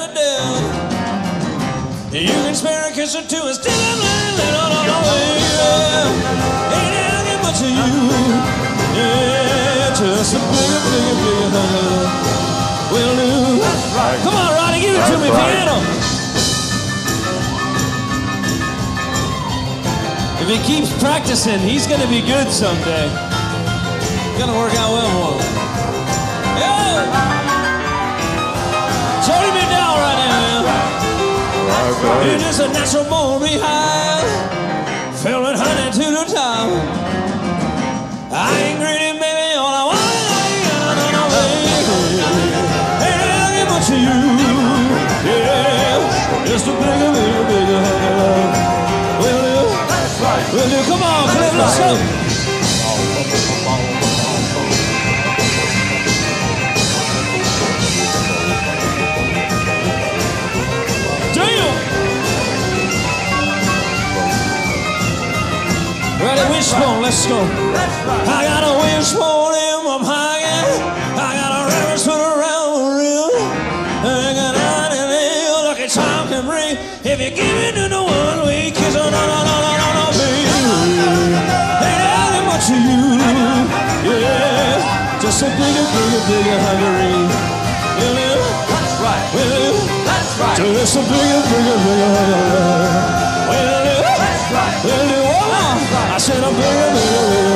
the devil. You can spare a kiss or two and still I'm living on the way. Ain't asking much of you. Yeah, just a bigger hug. Will do. That's right. Come on, Roddy, give it to me, piano. If he keeps practicing, he's going to be good someday. It's going to work out well for him. Yo! Jody McDowell right now, man. You're just a natural born behind. Feeling honey to the top. I ain't greedy, baby, all I want is ain't asking much of you. Yeah, just a bigger hug. Will you? That's right. Will you? Come on, Cliff, let's go. Ready, wishbone, let's go. I got a wishbone in my pocket. I got a reverence put around the rim. I got out in there, lucky time can bring. If you give it to the one way, kiss her, no, baby. Ain't asking much of you. Yeah, just a bigger huggery. Will you? That's right. Will you? That's right. Just a bigger huggery. Will you? That's right. Will you? I said a bigger